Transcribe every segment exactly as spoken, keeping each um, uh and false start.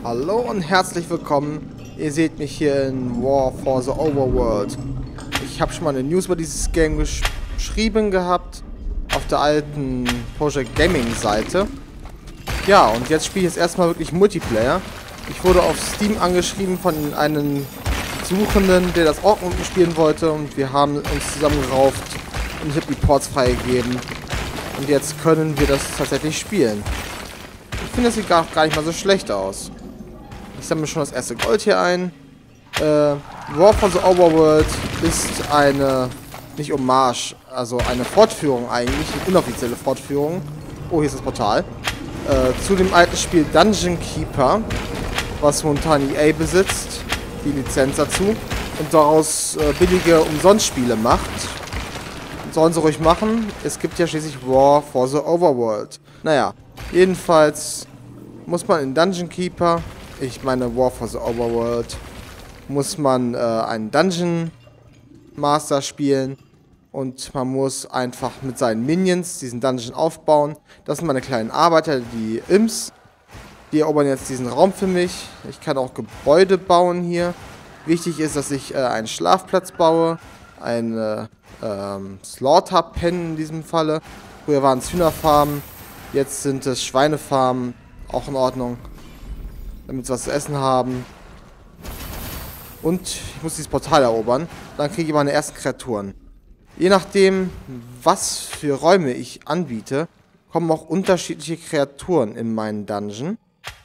Hallo und herzlich willkommen. Ihr seht mich hier in War for the Overworld. Ich habe schon mal eine News über dieses Game gesch geschrieben gehabt. Auf der alten Project Gaming Seite. Ja, und jetzt spiele ich jetzt erstmal wirklich Multiplayer. Ich wurde auf Steam angeschrieben von einem Suchenden, der das auch unten spielen wollte. Und wir haben uns zusammengerauft und ich habe die Ports freigegeben. Und jetzt können wir das tatsächlich spielen. Ich finde, das sieht gar, gar nicht mal so schlecht aus. Ich sammle schon das erste Gold hier ein. Äh, War for the Overworld ist eine, nicht Hommage, also eine Fortführung eigentlich, eine inoffizielle Fortführung. Oh, hier ist das Portal. Äh, zu dem alten Spiel Dungeon Keeper, was momentan E A besitzt, die Lizenz dazu, und daraus äh, billige Umsonstspiele macht. Sollen sie ruhig machen. Es gibt ja schließlich War for the Overworld. Naja, jedenfalls muss man in Dungeon Keeper, ich meine War for the Overworld, muss man äh, einen Dungeon Master spielen und man muss einfach mit seinen Minions diesen Dungeon aufbauen. Das sind meine kleinen Arbeiter, die Imps. Die erobern jetzt diesen Raum für mich. Ich kann auch Gebäude bauen hier. Wichtig ist, dass ich äh, einen Schlafplatz baue, eine ähm, Slaughter-Pen in diesem Falle. Früher waren es Hühnerfarmen, jetzt sind es Schweinefarmen, auch in Ordnung, damit sie was zu essen haben. Und ich muss dieses Portal erobern, dann kriege ich meine ersten Kreaturen. Je nachdem, was für Räume ich anbiete, kommen auch unterschiedliche Kreaturen in meinen Dungeon.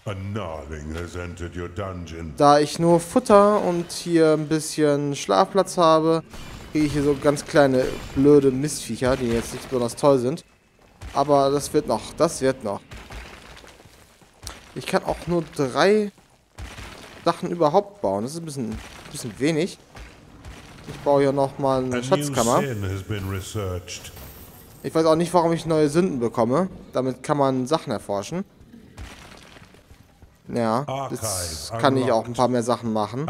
Da ich nur Futter und hier ein bisschen Schlafplatz habe, kriege ich hier so ganz kleine, blöde Mistviecher, die jetzt nicht besonders toll sind. Aber das wird noch, das wird noch. Ich kann auch nur drei Sachen überhaupt bauen. Das ist ein bisschen, ein bisschen wenig. Ich baue hier nochmal eine Schatzkammer. Ich weiß auch nicht, warum ich neue Sünden bekomme. Damit kann man Sachen erforschen. Ja, jetzt kann ich auch ein paar mehr Sachen machen.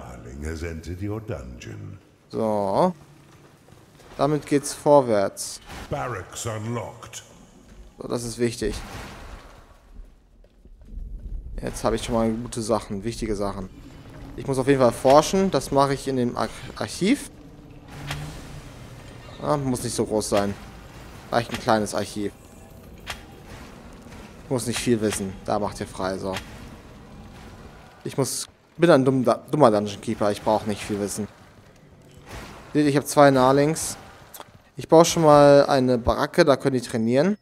So. Damit geht's vorwärts. So, das ist wichtig. Jetzt habe ich schon mal gute Sachen, wichtige Sachen. Ich muss auf jeden Fall forschen. Das mache ich in dem Ar Archiv. Ah, muss nicht so groß sein. Reicht ein kleines Archiv. Ich muss nicht viel wissen. Da macht ihr frei, so. Ich muss... bin ein dumm, dummer Dungeon Keeper. Ich brauche nicht viel Wissen. Seht, ich habe zwei Nahlinks. Ich baue schon mal eine Baracke, da können die trainieren.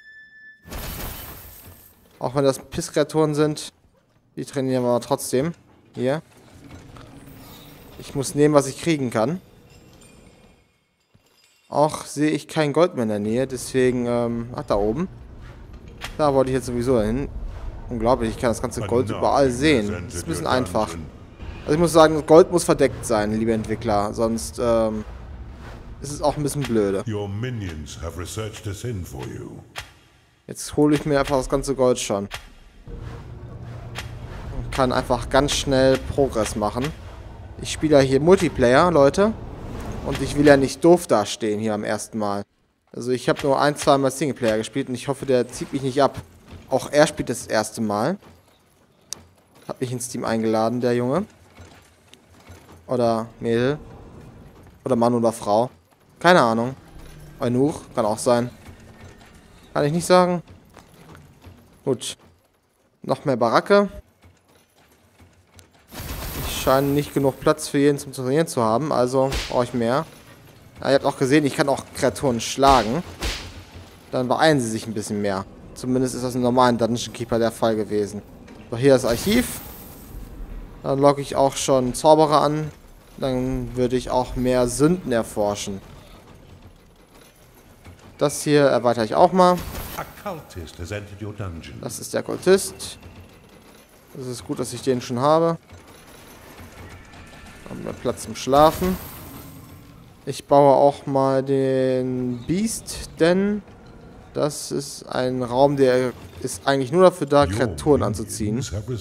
Auch wenn das Pisskreaturen sind, die trainieren wir trotzdem. Hier. Ich muss nehmen, was ich kriegen kann. Auch sehe ich kein Gold mehr in der Nähe, deswegen, ähm, ach, da oben. Da wollte ich jetzt sowieso hin. Unglaublich, ich kann das ganze Gold überall sehen. Das ist ein bisschen einfach. Also ich muss sagen, Gold muss verdeckt sein, liebe Entwickler, sonst, ähm, ist es auch ein bisschen blöde. Jetzt hole ich mir einfach das ganze Gold schon. Und kann einfach ganz schnell Progress machen. Ich spiele ja hier Multiplayer, Leute. Und ich will ja nicht doof dastehen hier am ersten Mal. Also ich habe nur ein, zwei Mal Singleplayer gespielt und ich hoffe, der zieht mich nicht ab. Auch er spielt das erste Mal. Hat mich ins Team eingeladen, der Junge. Oder Mädel. Oder Mann oder Frau. Keine Ahnung. Eunuch, kann auch sein. Kann ich nicht sagen. Gut. Noch mehr Baracke. Ich scheine nicht genug Platz für jeden zum Trainieren zu haben, also brauche ich mehr. Ja, ihr habt auch gesehen, ich kann auch Kreaturen schlagen. Dann beeilen sie sich ein bisschen mehr. Zumindest ist das im normalen Dungeon Keeper der Fall gewesen. So, hier das Archiv. Dann logge ich auch schon Zauberer an. Dann würde ich auch mehr Sünden erforschen. Das hier erweitere ich auch mal. Das ist der Kultist. Das ist gut, dass ich den schon habe. Haben wir Platz zum Schlafen. Ich baue auch mal den Beast, denn das ist ein Raum, der ist eigentlich nur dafür da, Kreaturen anzuziehen.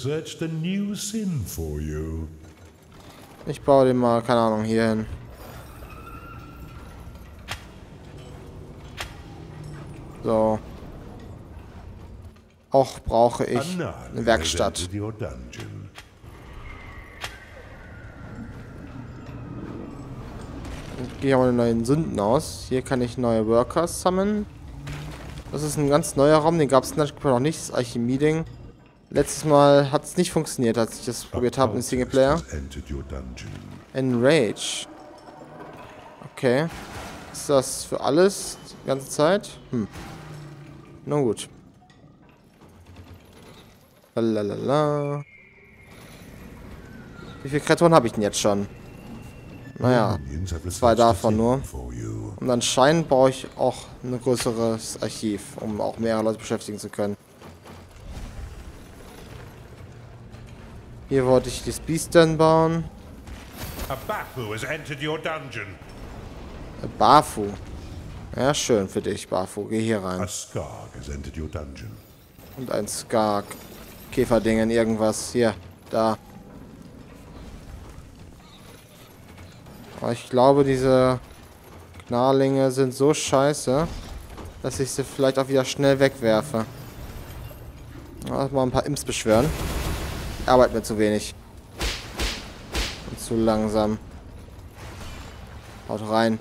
Ich baue den mal, keine Ahnung, hier hin. So. auch brauche ich eine Werkstatt. Ich gehe mal neuen Sünden aus. Hier kann ich neue Workers sammeln. Das ist ein ganz neuer Raum, den gab es noch nicht, das Alchemie-Ding. Letztes Mal hat es nicht funktioniert, als ich das probiert habe im Singleplayer. Enrage. Okay. Ist das für alles die ganze Zeit? Hm. Na gut. Lalalala. Wie viele Kreaturen habe ich denn jetzt schon? Naja, zwei davon nur. Und anscheinend brauche ich auch ein größeres Archiv, um auch mehrere Leute beschäftigen zu können. Hier wollte ich das Beast dann bauen. A Bafu has entered your dungeon. A Bafu. Ja, schön für dich, Bafu. Geh hier rein. A Skark has entered your dungeon. Und ein Skark. Käferdingen, irgendwas. Hier, da. Aber ich glaube, diese Gnarlinge sind so scheiße, dass ich sie vielleicht auch wieder schnell wegwerfe. Ja, mal ein paar Imps beschwören. Die arbeiten mir zu wenig. Und zu langsam. Haut rein.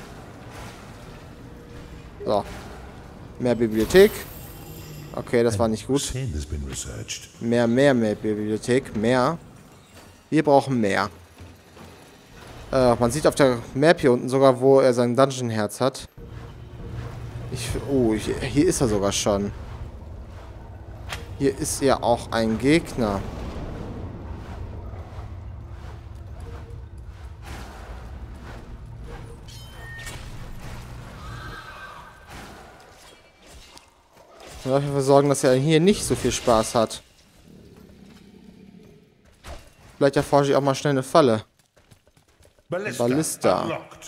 So. Mehr Bibliothek. Okay, das war nicht gut. Mehr, mehr, mehr Bibliothek. Mehr. Wir brauchen mehr. Äh, man sieht auf der Map hier unten sogar, wo er sein Dungeon-Herz hat. Ich, oh, hier, hier ist er sogar schon. Hier ist ja auch ein Gegner. Ich will dafür sorgen, dass er hier nicht so viel Spaß hat. Vielleicht erforsche ich auch mal schnell eine Falle. Ballista. Ballista.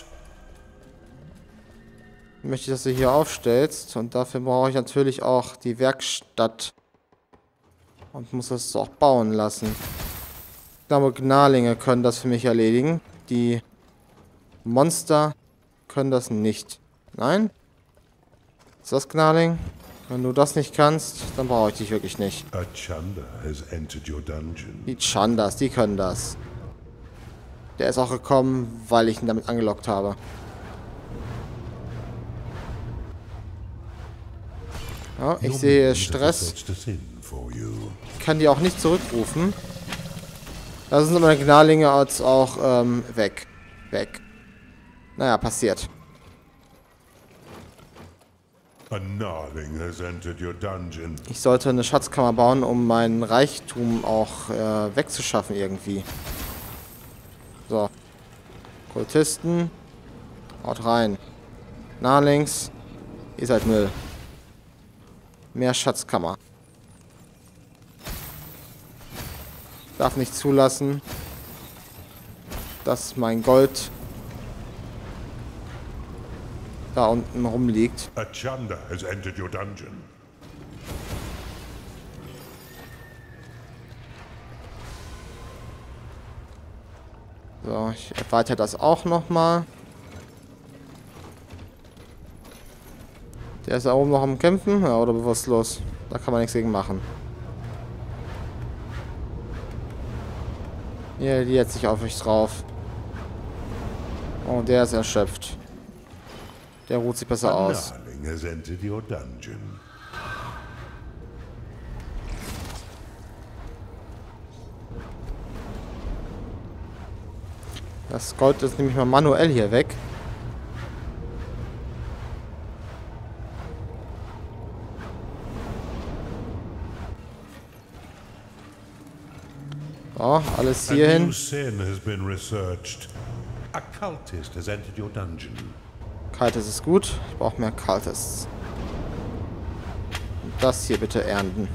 Ich möchte, dass du hier aufstellst. Und dafür brauche ich natürlich auch die Werkstatt. Und muss das auch bauen lassen. Ich glaube, Gnarlinge können das für mich erledigen. Die Monster können das nicht. Nein? Ist das Gnarling? Wenn du das nicht kannst, dann brauche ich dich wirklich nicht. A Chanda has entered your dungeon. Die Chandas, die können das. Der ist auch gekommen, weil ich ihn damit angelockt habe. Ja, ich sehe Stress. Ich kann die auch nicht zurückrufen. Da sind meine Gnarlinge als auch ähm, weg. Weg. Naja, passiert. A Gnarling has entered your dungeon. Ich sollte eine Schatzkammer bauen, um meinen Reichtum auch äh, wegzuschaffen irgendwie. So. Kultisten. Haut rein. Gnarlings. Ihr seid Müll. Mehr Schatzkammer. Darf nicht zulassen, dass mein Gold da unten rumliegt. A Chanda has entered your dungeon. So, ich erweitere das auch nochmal. Der ist da oben noch am Kämpfen, ja, oder bewusstlos. Da kann man nichts gegen machen. Hier, die jetzt sich auf mich drauf. Oh, der ist erschöpft. Der ruht sich besser aus. Das Gold ist nämlich mal manuell hier weg. So, alles hier hin. Kaltes ist gut. Ich brauche mehr Kaltes. Und das hier bitte ernten.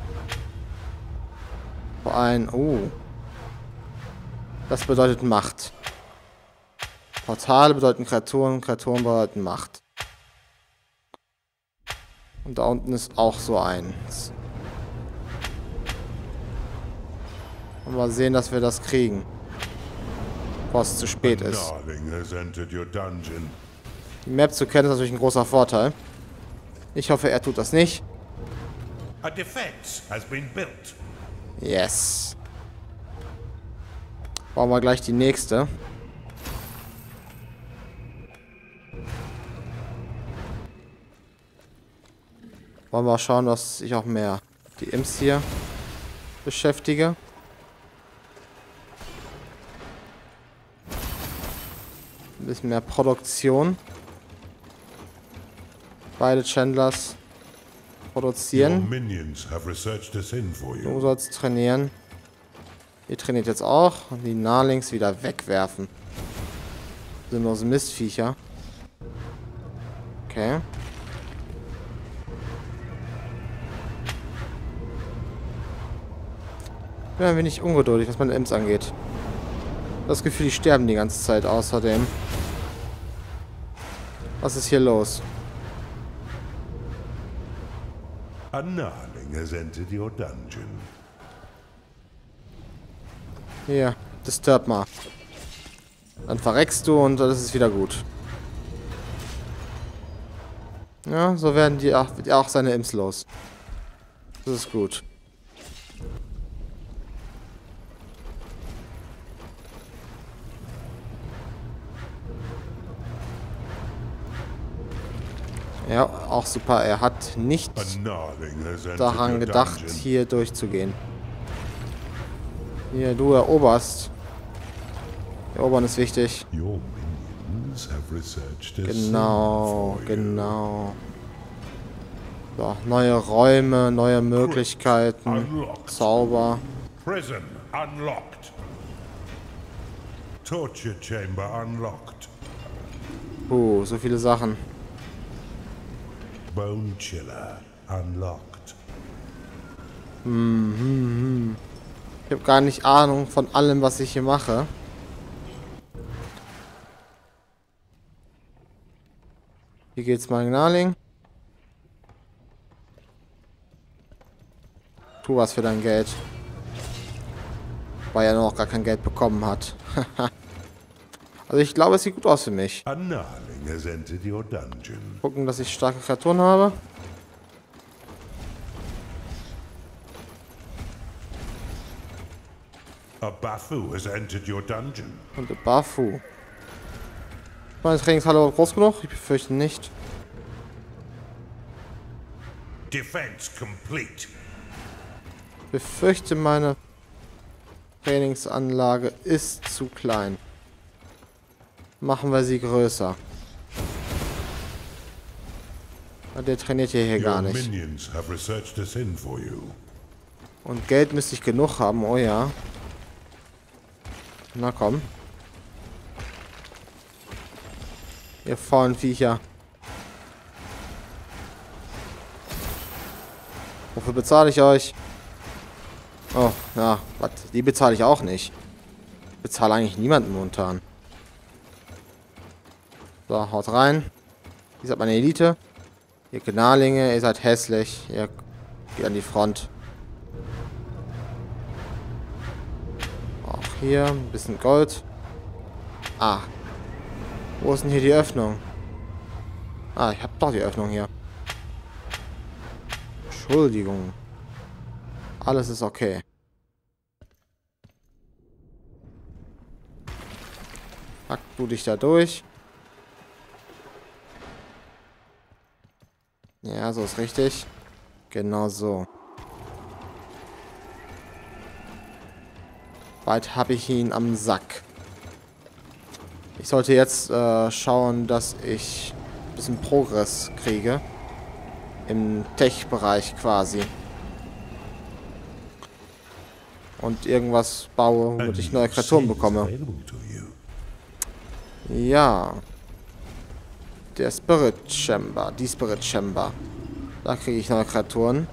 Vor allem, oh. Das bedeutet Macht. Portale bedeuten Kreaturen, Kreaturen bedeuten Macht. Und da unten ist auch so eins. Und mal sehen, dass wir das kriegen. Bevor es zu spät ist. Die Map zu kennen ist natürlich ein großer Vorteil. Ich hoffe, er tut das nicht. A defense has been built. Yes. Bauen wir gleich die nächste. Wollen wir schauen, dass ich auch mehr die Imps hier beschäftige. Ein bisschen mehr Produktion. Beide Chandlers produzieren. Du sollst trainieren. Ihr trainiert jetzt auch. Und die Gnarlings wieder wegwerfen. Sinnlose Mistviecher. Okay. Ich bin ein wenig ungeduldig, was meine Imps angeht. Das Gefühl, die sterben die ganze Zeit außerdem. Was ist hier los? A gnarling has entered your dungeon. Hier, disturb mal. Dann verreckst du und das ist wieder gut. Ja, so werden die auch, auch seine Imps los. Das ist gut. Ja, auch super. Er hat nicht daran gedacht, hier durchzugehen. Hier, du eroberst. Erobern ist wichtig. Genau, genau. So, neue Räume, neue Möglichkeiten. Zauber. Prison unlocked. Torture chamber unlocked. Uh, so viele Sachen. Bone Chiller unlocked. Hm, hm, hm. Ich habe gar nicht Ahnung von allem, was ich hier mache. Hier geht's mal Gnarling. Tu was für dein Geld. Weil er noch gar kein Geld bekommen hat. Also ich glaube, es sieht gut aus für mich. Gucken, dass ich starke Kreaturen habe. A Bafu has entered your dungeon. Und der Bafu. Meine Trainingshalle groß genug? Ich befürchte nicht. Defense complete. Ich befürchte, meine Trainingsanlage ist zu klein. Machen wir sie größer. Der trainiert hier, hier gar nicht. Und Geld müsste ich genug haben, oh ja. Na komm. Ihr faulen Viecher. Wofür bezahle ich euch? Oh, ja, was? Die bezahle ich auch nicht. Ich bezahle eigentlich niemanden momentan. So, haut rein. Ihr seid meine Elite. Ihr Gnarlinge, ihr seid hässlich. Ihr geht an die Front. Auch hier ein bisschen Gold. Ah. Wo ist denn hier die Öffnung? Ah, ich hab doch die Öffnung hier. Entschuldigung. Alles ist okay. Pack du dich da durch. Ja, so ist richtig. Genau so. Bald habe ich ihn am Sack. Ich sollte jetzt äh, schauen, dass ich ein bisschen Progress kriege. Im Tech-Bereich quasi. Und irgendwas baue, womit ich neue Kreaturen bekomme. Ja. Der Spirit Chamber. Die Spirit Chamber. Da kriege ich neue Kreaturen.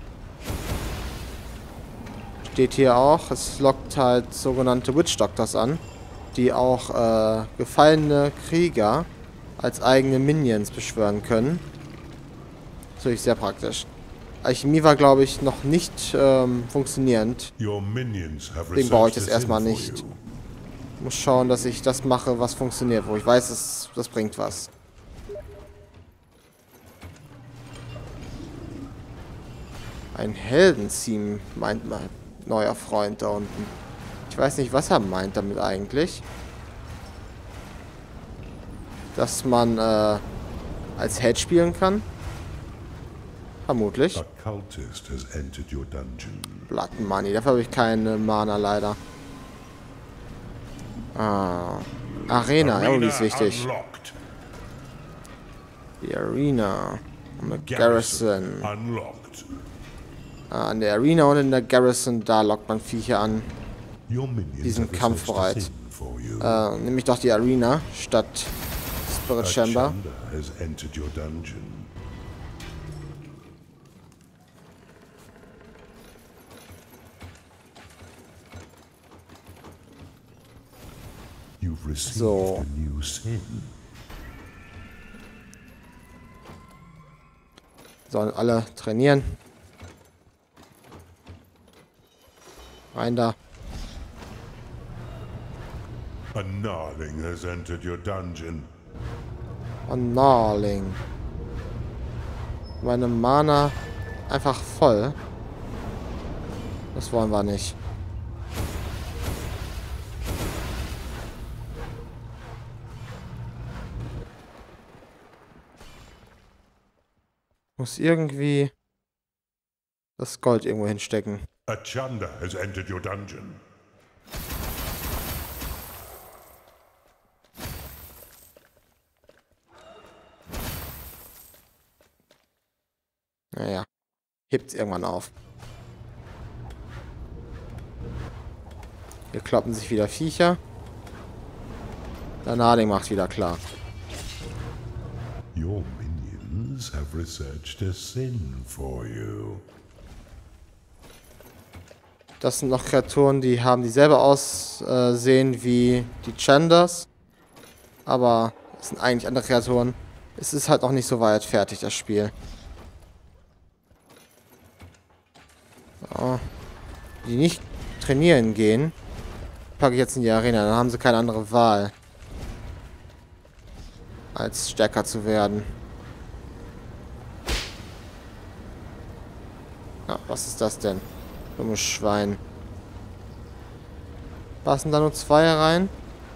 Steht hier auch. Es lockt halt sogenannte Witch Doctors an. Die auch äh, gefallene Krieger als eigene Minions beschwören können. Natürlich sehr praktisch. Alchemie war, glaube ich, noch nicht ähm, funktionierend. Deswegen baue ich das erstmal nicht. Ich muss schauen, dass ich das mache, was funktioniert. Wo ich weiß, das, das bringt was. Ein Heldenteam, meint mein neuer Freund da unten. Ich weiß nicht, was er meint damit eigentlich. Dass man äh, als Held spielen kann. Vermutlich. A cultist has entered your dungeon. Blood Money. Dafür habe ich keine Mana leider. Ah. Arena. Arena. Oh, die ist wichtig. Unlocked. Die Arena. Und eine Garrison. Unlocked. Ah, an der Arena und in der Garrison, da lockt man Viecher an. Die sind kampfbereit. Äh, nehme ich doch die Arena statt Spirit Chamber. So. Sollen alle trainieren. Rein da. A gnarling has entered your dungeon. A gnarling. Meine Mana einfach voll. Das wollen wir nicht. Muss irgendwie das Gold irgendwo hinstecken. A Chanda has entered your dungeon. Naja, hebt's irgendwann auf. Hier kloppen sich wieder Viecher. Der Nading macht wieder klar. Your minions have researched a sin for you. Das sind noch Kreaturen, die haben dieselbe Aussehen wie die Chandas. Aber es sind eigentlich andere Kreaturen. Es ist halt noch nicht so weit fertig, das Spiel. So. Die nicht trainieren gehen, packe ich jetzt in die Arena. Dann haben sie keine andere Wahl, als stärker zu werden. Ja, was ist das denn? Dummes Schwein. Passen da nur zwei rein?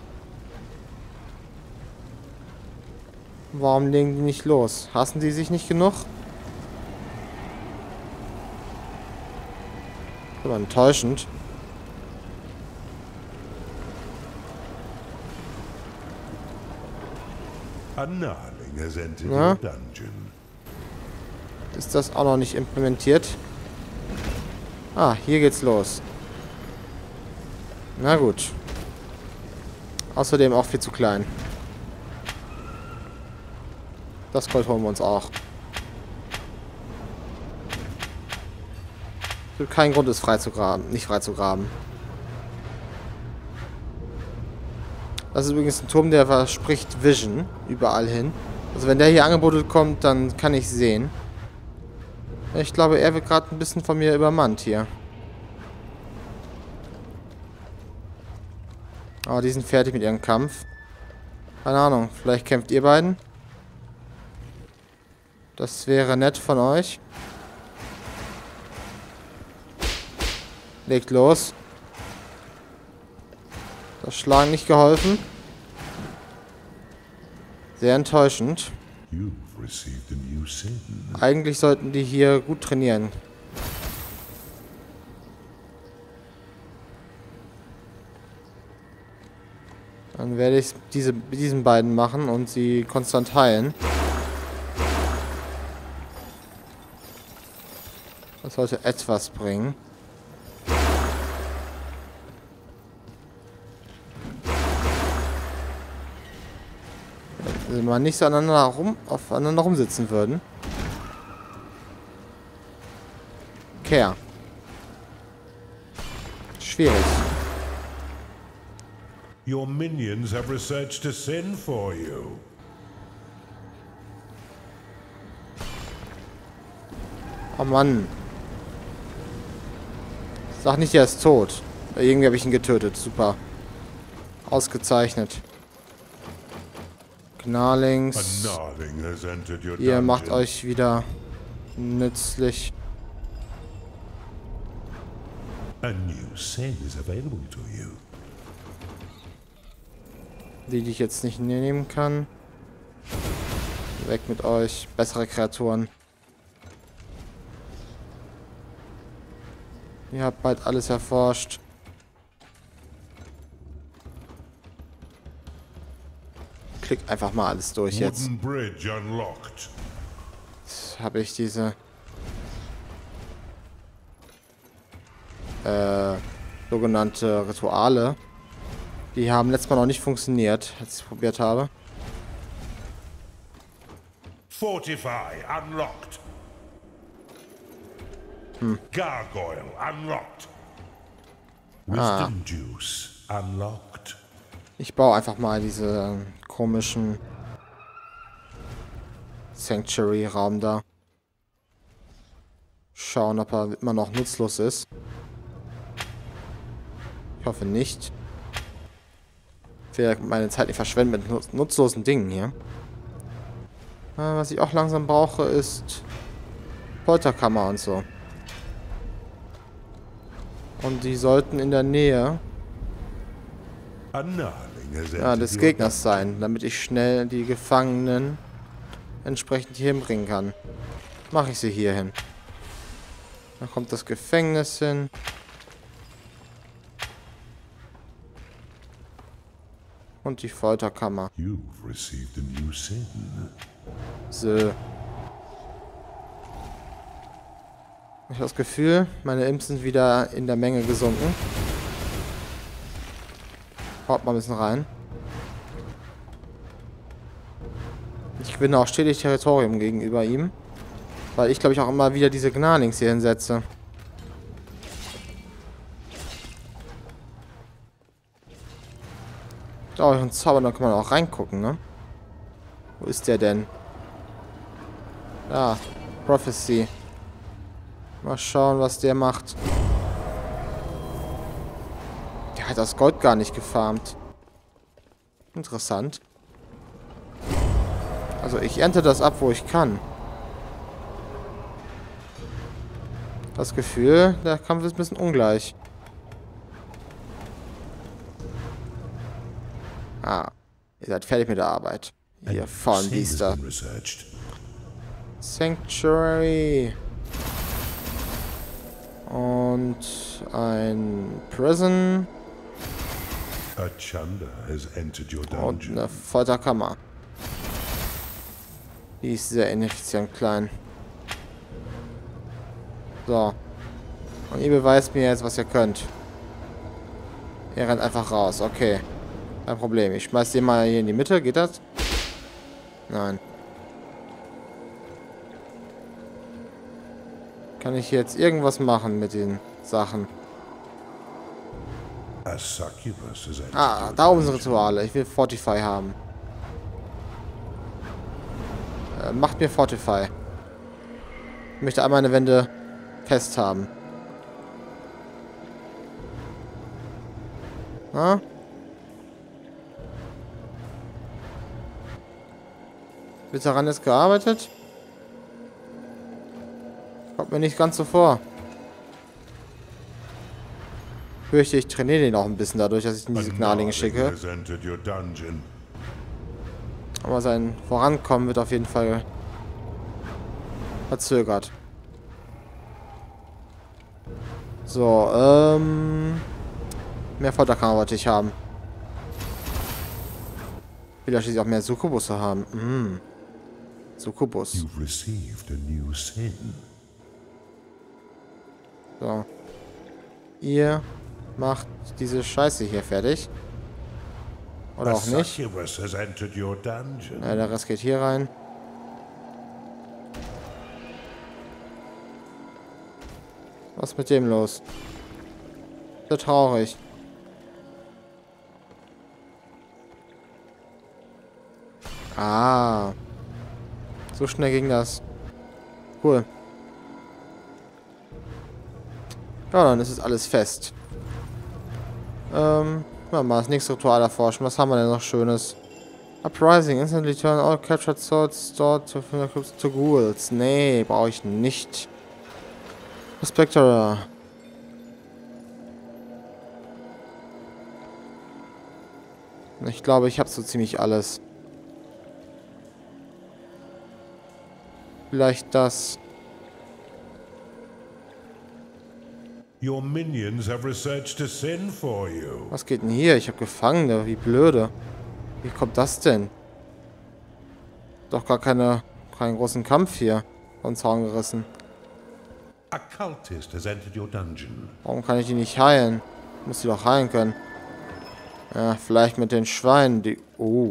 Warum legen die nicht los? Hassen die sich nicht genug? Aber enttäuschend. A gnarling has entered your dungeon. Ist das auch noch nicht implementiert? Ah, hier geht's los. Na gut. Außerdem auch viel zu klein. Das Gold holen wir uns auch. Es gibt keinen Grund, es frei zu graben, nicht frei zu graben. Das ist übrigens ein Turm, der verspricht Vision überall hin. Also wenn der hier angeboten kommt, dann kann ich sehen. Ich glaube, er wird gerade ein bisschen von mir übermannt hier. Aber die sind fertig mit ihrem Kampf. Keine Ahnung, vielleicht kämpft ihr beiden. Das wäre nett von euch. Legt los. Das Schlagen nicht geholfen. Sehr enttäuschend. Eigentlich sollten die hier gut trainieren. Dann werde ich diese diesen beiden machen und sie konstant heilen. Das sollte etwas bringen. Wenn wir nicht so aneinander rum, aufeinander rumsitzen würden. Kehr. Schwierig. Your minions have researched a sin for you. Oh Mann. Sag nicht, er ist tot. Irgendwie habe ich ihn getötet. Super. Ausgezeichnet. Gnarlings. Ihr macht euch wieder nützlich. A new sin is available to you. Die, die ich jetzt nicht nehmen kann. Weg mit euch. Bessere Kreaturen. Ihr habt bald alles erforscht. Klickt einfach mal alles durch jetzt. Wooden bridge unlocked. Jetzt habe ich diese äh, sogenannte Rituale. Die haben letztes Mal noch nicht funktioniert, als ich es probiert habe. Fortify unlocked. Hm. Gargoyle unlocked. Ah. Wisdom juice unlocked. Ich baue einfach mal diese komischen Sanctuary-Raum da. Schauen, ob er immer noch nutzlos ist. Ich hoffe nicht. Ich will meine Zeit nicht verschwenden mit nutzlosen Dingen hier. Was ich auch langsam brauche, ist Folterkammer und so. Und die sollten in der Nähe ja, des Gegners sein, damit ich schnell die Gefangenen entsprechend hier hinbringen kann. Mache ich sie hier hin. Dann kommt das Gefängnis hin. Und die Folterkammer. So. Ich habe das Gefühl, meine Imps sind wieder in der Menge gesunken. Haut mal ein bisschen rein. Ich gewinne auch stetig Territorium gegenüber ihm. Weil ich, glaube ich, auch immer wieder diese Gnarlings hier hinsetze. Da ist ein Zauber, da kann man auch reingucken, ne? Wo ist der denn? Da, Prophecy. Mal schauen, was der macht. Der hat das Gold gar nicht gefarmt. Interessant. Also ich ernte das ab, wo ich kann. Das Gefühl, der Kampf ist ein bisschen ungleich. Ah, ihr seid fertig mit der Arbeit. Ihr faulen Biester. Sanctuary. Und ein Prison. Und eine Folterkammer. Die ist sehr ineffizient klein. So. Und ihr beweist mir jetzt, was ihr könnt. Ihr rennt einfach raus. Okay. Kein Problem. Ich schmeiß den mal hier in die Mitte. Geht das? Nein. Kann ich jetzt irgendwas machen mit den Sachen? Ah, da oben sind Rituale. Ich will Fortify haben. Äh, macht mir Fortify. Ich möchte einmal eine Wände fest haben. Na? Wird daran jetzt gearbeitet? Kommt mir nicht ganz so vor. Ich fürchte, ich trainiere den auch ein bisschen dadurch, dass ich in diese Gnarlinge schicke. Aber sein Vorankommen wird auf jeden Fall verzögert. So, ähm... mehr Folterkammer wollte ich haben. Ich will ja schließlich auch mehr Sukkubusse haben. Mm. Succubus. So. Ihr macht diese Scheiße hier fertig. Oder auch nicht. Ja, der Rest geht hier rein. Was ist mit dem los? So traurig. Ah. So schnell ging das. Cool. Ja, dann ist es alles fest. Ähm, mal das nächste Ritual erforschen. Was haben wir denn noch Schönes? Uprising. Instantly turn all captured swords stored to, to ghouls. Nee, brauche ich nicht. Spectre. Ich glaube, ich habe so ziemlich alles. Vielleicht das. Your minions have researched a sin for you. Was geht denn hier? Ich habe Gefangene. Wie blöde. Wie kommt das denn? Doch gar keine, keinen großen Kampf hier. Von Zaun gerissen. A cultist has entered your dungeon. Warum kann ich die nicht heilen? Muss die doch heilen können. Ja, vielleicht mit den Schweinen, die... Oh.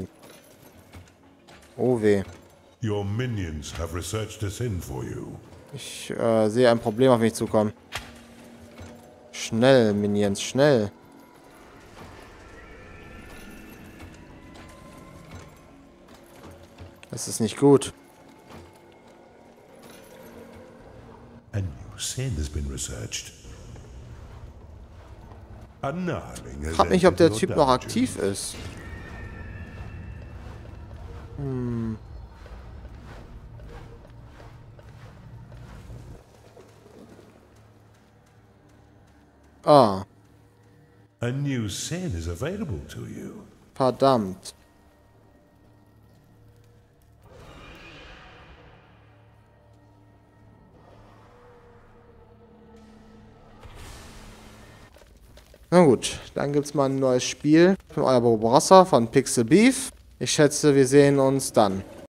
Oh weh. Your minions have researched a sin for you. Ich äh, sehe ein Problem auf mich zukommen. Schnell, Minions, schnell. Das ist nicht gut. A new sin has been researched. A Gnarling Ich has frage mich, ob der entered Typ your noch dungeon. aktiv ist. Hm. Ah, A new sin is available to you. verdammt. Na gut, dann gibt's mal ein neues Spiel von euer Barbarossa von Pixel Beef. Ich schätze, wir sehen uns dann.